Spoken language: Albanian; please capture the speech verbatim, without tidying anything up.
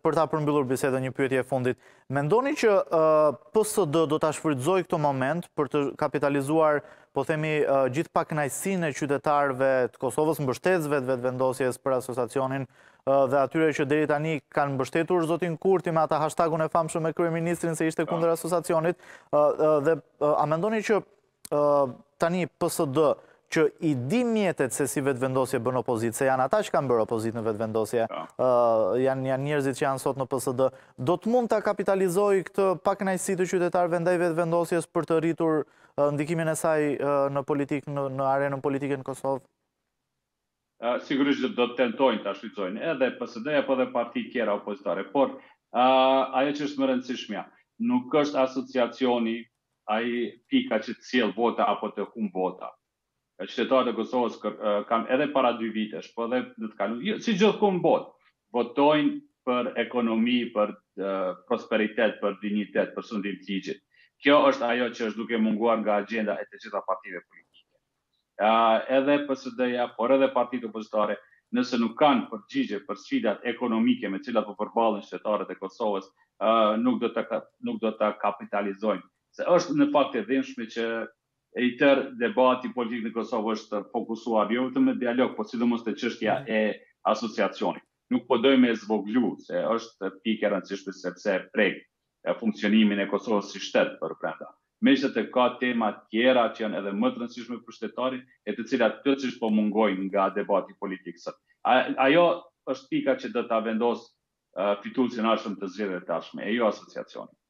për ta përmbyllur bisedën, një pyetje e fundit. Mendoni që uh, P S D do ta shfrytëzojë këtë moment për të kapitalizuar, po themi, uh, gjithë pakënaqësinë e qytetarëve të Kosovës, mbështetësve të vetvendosjes për asociacionin, uh, dhe atyre që deri tani kanë mbështetur zotin Kurti me ata hashtagun e famshëm me kryeministrin se ishte kundër asociacionit, uh, uh, dhe uh, a mendoni që uh, tani P S D që i di mjetet se si vetvendosje bën opozitë, se janë ata që kanë bërë opozitë në vetvendosje, uh, janë, janë njerëzit që janë sot në P S D, do të mund të kapitalizoj këtë pakënaqësi të qytetarëve ndaj vetvendosjes për të rritur uh, ndikimin e saj uh, në politikë, në, në arenën politike në Kosovë? Uh, sigurisht do të tentojnë të shfrytëzojnë edhe P S D apo edhe parti tjera opozitare, por uh, ajo që është më rëndësishmja, nuk është asociacioni ai pika që të sjell vota apo të humb vota. Qytetarët e Kosovës kanë edhe para dy vitesh, po edhe në të kaluar, si gjithkund në botë, votojnë për ekonomi, për uh, prosperitet, për dignitet, për sundim të ligjit. Kjo është ajo që është duke munguar nga agenda e të gjitha partive politike. Uh, edhe P S D-ja, por edhe partitë opozitare, nëse nuk kanë përgjigje për sfidat ekonomike me cilat po përballen qytetarët e Kosovës, uh, nuk do ta nuk do ta kapitalizojnë. Se është në fakt e dhimbshme që e i tërë debati politik në Kosovë është fokusuar jo vetëm në dialog, po sidomos te çështja e asociacionit. Nuk po dojmë e zvoglu, se është pikë e rëndësishme sepse prek funksionimin e Kosovës si shtet për brenda. Megjithatë ka tema tjera që janë edhe më të rëndësishme për shtetarin, e të cilat plotësisht po mungojnë nga debati politik sot. Ajo është pika që do ta vendos uh, fituesin arshëm të zgjedhjeve të ardhshme, e jo asociacioni.